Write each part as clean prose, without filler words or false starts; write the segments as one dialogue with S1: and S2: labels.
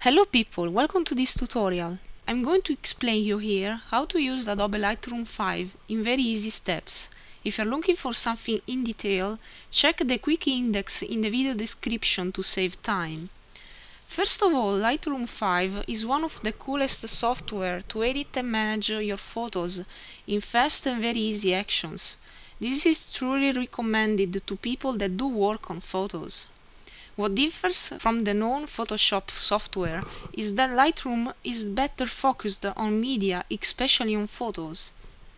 S1: Hello people, welcome to this tutorial. I'm going to explain you here how to use the Adobe Lightroom 5 in very easy steps. If you're looking for something in detail, check the quick index in the video description to save time. First of all, Lightroom 5 is one of the coolest software to edit and manage your photos in fast and very easy actions. This is truly recommended to people that do work on photos. What differs from the known Photoshop software is that Lightroom is better focused on media, especially on photos.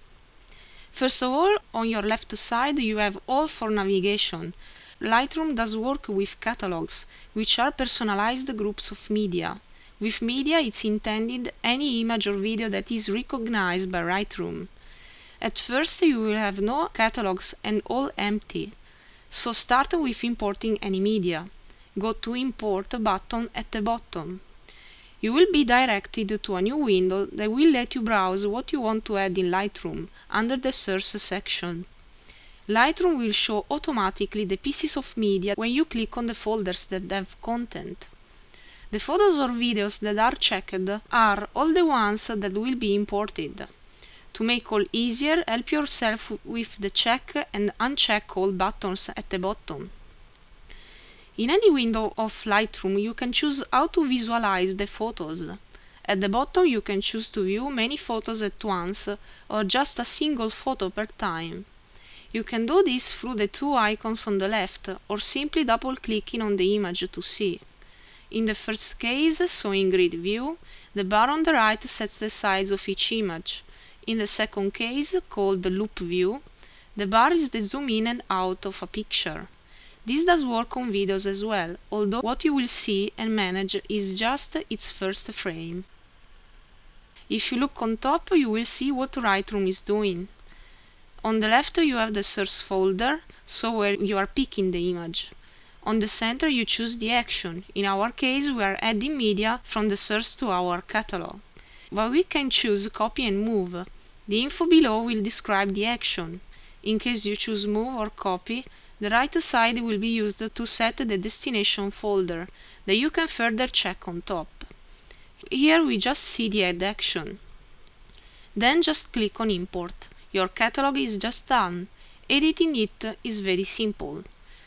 S1: First of all, on your left side you have all for navigation. Lightroom does work with catalogs, which are personalized groups of media. With media it's intended any image or video that is recognized by Lightroom. At first you will have no catalogs and all empty. So start with importing any media. Go to Import button at the bottom. You will be directed to a new window that will let you browse what you want to add in Lightroom under the Search section. Lightroom will show automatically the pieces of media when you click on the folders that have content. The photos or videos that are checked are all the ones that will be imported. To make all easier, help yourself with the check and uncheck all buttons at the bottom. In any window of Lightroom you can choose how to visualize the photos. At the bottom you can choose to view many photos at once or just a single photo per time. You can do this through the two icons on the left or simply double-clicking on the image to see. In the first case, so in grid view, the bar on the right sets the size of each image. In the second case, called the loop view, the bar is the zoom in and out of a picture. This does work on videos as well, although what you will see and manage is just its first frame. If you look on top, you will see what Lightroom is doing. On the left you have the source folder, so where you are picking the image. On the center you choose the action. In our case we are adding media from the source to our catalog. While we can choose copy and move, the info below will describe the action. In case you choose move or copy, the right side will be used to set the destination folder that you can further check on top. Here we just see the add action. Then just click on import. Your catalog is just done. Editing it is very simple.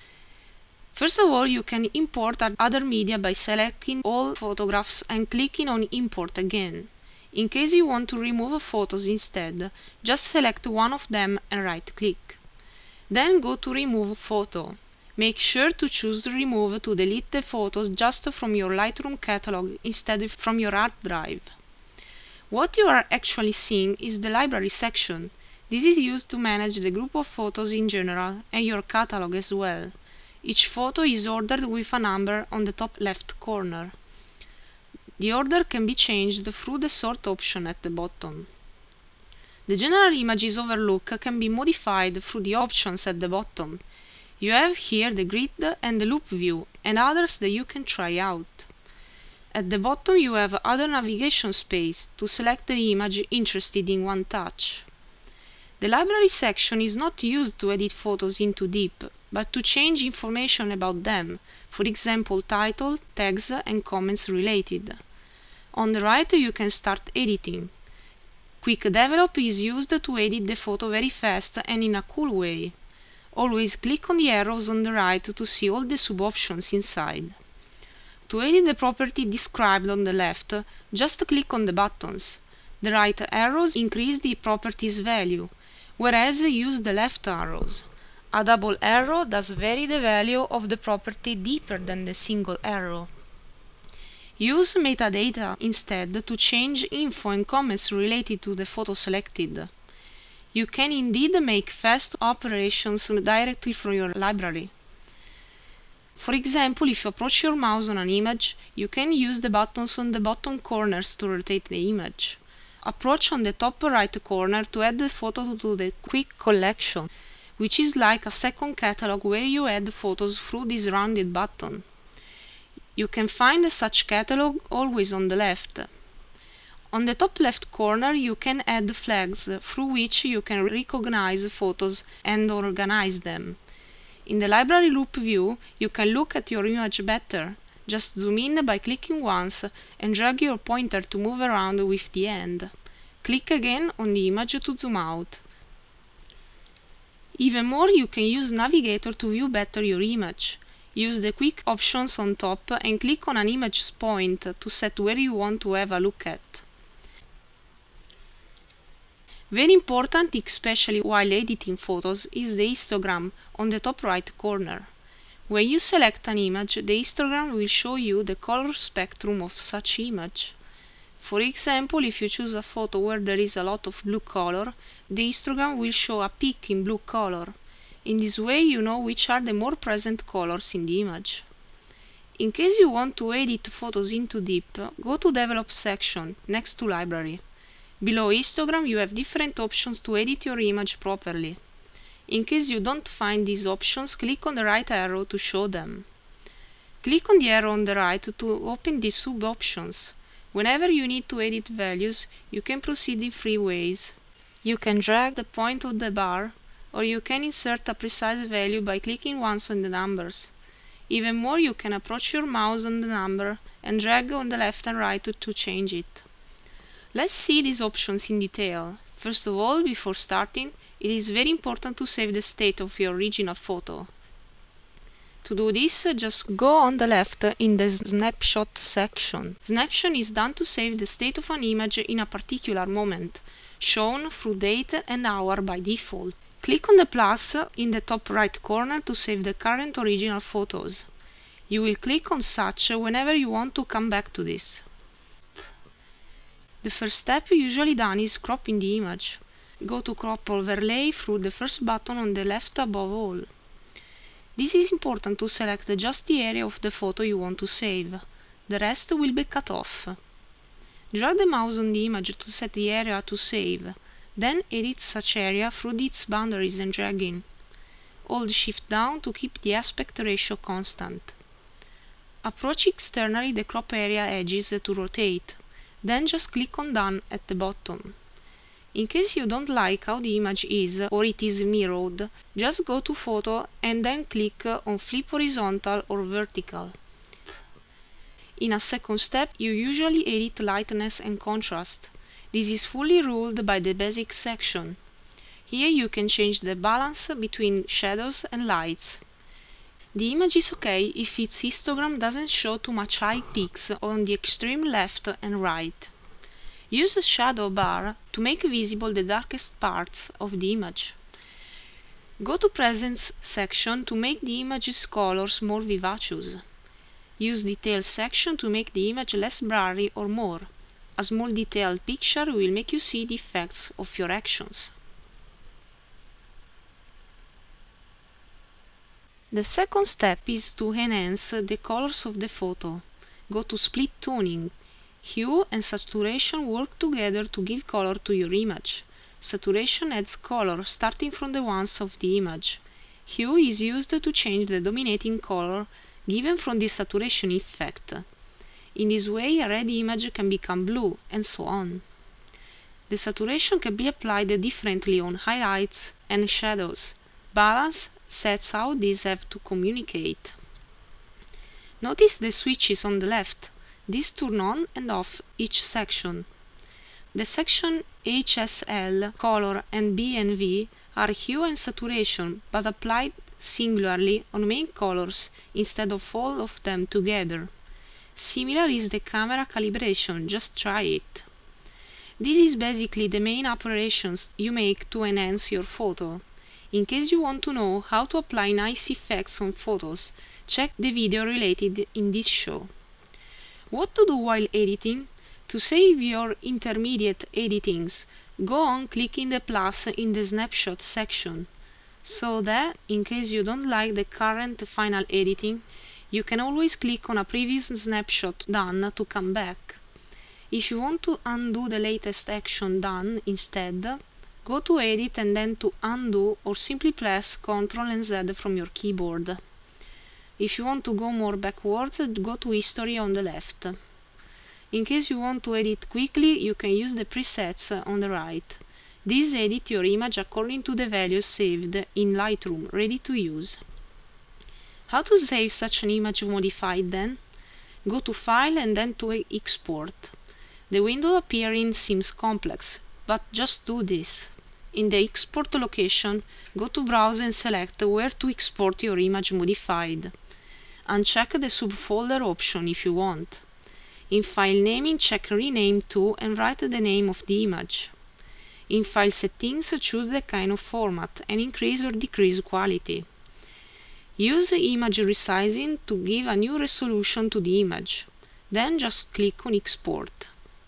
S1: First of all, you can import other media by selecting all photographs and clicking on import again. In case you want to remove photos instead, just select one of them and right click. Then go to Remove Photo. Make sure to choose Remove to delete the photos just from your Lightroom catalog instead of from your hard drive. What you are actually seeing is the library section. This is used to manage the group of photos in general and your catalog as well. Each photo is ordered with a number on the top left corner. The order can be changed through the sort option at the bottom. The general images overlook can be modified through the options at the bottom. You have here the grid and the loop view, and others that you can try out. At the bottom you have other navigation space to select the image interested in one touch. The library section is not used to edit photos into deep, but to change information about them, for example title, tags and comments related. On the right you can start editing. Quick Develop is used to edit the photo very fast and in a cool way. Always click on the arrows on the right to see all the sub-options inside. To edit the property described on the left, just click on the buttons. The right arrows increase the property's value, whereas use the left arrows. A double arrow does vary the value of the property deeper than the single arrow. Use metadata instead to change info and comments related to the photo selected. You can indeed make fast operations directly from your library. For example, if you approach your mouse on an image, you can use the buttons on the bottom corners to rotate the image. Approach on the top right corner to add the photo to the quick collection, which is like a second catalog where you add photos through this rounded button. You can find such catalog always on the left. On the top left corner you can add flags through which you can recognize photos and organize them. In the library loop view you can look at your image better. Just zoom in by clicking once and drag your pointer to move around with the hand. Click again on the image to zoom out. Even more, you can use Navigator to view better your image. Use the quick options on top and click on an image's point to set where you want to have a look at. Very important, especially while editing photos, is the histogram on the top right corner. When you select an image, the histogram will show you the color spectrum of such image. For example, if you choose a photo where there is a lot of blue color, the histogram will show a peak in blue color. In this way you know which are the more present colors in the image. In case you want to edit photos into deep, go to Develop section, next to Library. Below histogram you have different options to edit your image properly. In case you don't find these options, click on the right arrow to show them. Click on the arrow on the right to open the sub-options. Whenever you need to edit values, you can proceed in three ways. You can drag the point of the bar, or you can insert a precise value by clicking once on the numbers. Even more, you can approach your mouse on the number and drag on the left and right to change it. Let's see these options in detail. First of all, before starting, it is very important to save the state of your original photo. To do this, just go on the left in the Snapshot section. Snapshot is done to save the state of an image in a particular moment, shown through date and hour by default. Click on the plus in the top right corner to save the current original photos. You will click on Such whenever you want to come back to this. The first step usually done is cropping the image. Go to Crop Overlay through the first button on the left above all. This is important to select just the area of the photo you want to save. The rest will be cut off. Drag the mouse on the image to set the area to save. Then edit such area through its boundaries and dragging. Hold Shift down to keep the aspect ratio constant. Approach externally the crop area edges to rotate. Then just click on Done at the bottom. In case you don't like how the image is or it is mirrored, just go to Photo and then click on Flip Horizontal or Vertical. In a second step, you usually edit lightness and contrast. This is fully ruled by the Basic section. Here you can change the balance between shadows and lights. The image is okay if its histogram doesn't show too much high peaks on the extreme left and right. Use the shadow bar to make visible the darkest parts of the image. Go to Presence section to make the image's colors more vivacious. Use Details section to make the image less blurry or more. A small detailed picture will make you see the effects of your actions. The second step is to enhance the colors of the photo. Go to Split Toning. Hue and saturation work together to give color to your image. Saturation adds color starting from the ones of the image. Hue is used to change the dominating color given from the saturation effect. In this way, a red image can become blue, and so on. The saturation can be applied differently on highlights and shadows. Balance sets how these have to communicate. Notice the switches on the left. These turn on and off each section. The section HSL, Color and B&V are hue and saturation, but applied singularly on main colors instead of all of them together. Similar is the camera calibration, just try it. This is basically the main operations you make to enhance your photo. In case you want to know how to apply nice effects on photos, check the video related in this show. What to do while editing? To save your intermediate editings, go on clicking the plus in the Snapshot section, so that, in case you don't like the current final editing, you can always click on a previous snapshot done to come back. If you want to undo the latest action done instead, go to Edit and then to Undo, or simply press Ctrl and Z from your keyboard. If you want to go more backwards, go to History on the left. In case you want to edit quickly, you can use the presets on the right. These edit your image according to the values saved in Lightroom, ready to use. How to save such an image modified then? Go to File and then to Export. The window appearing seems complex, but just do this. In the export location, go to Browse and select where to export your image modified. Uncheck the subfolder option if you want. In File Naming, check Rename to and write the name of the image. In File Settings, choose the kind of format and increase or decrease quality. Use Image Resizing to give a new resolution to the image. Then just click on Export.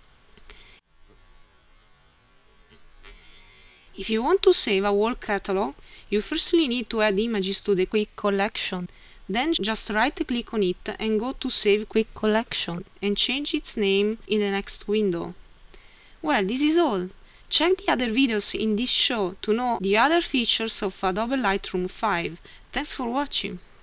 S1: If you want to save a whole catalog, you firstly need to add images to the Quick Collection. Then just right-click on it and go to Save Quick Collection and change its name in the next window. Well, this is all. Check the other videos in this show to know the other features of Adobe Lightroom 5. Thanks for watching.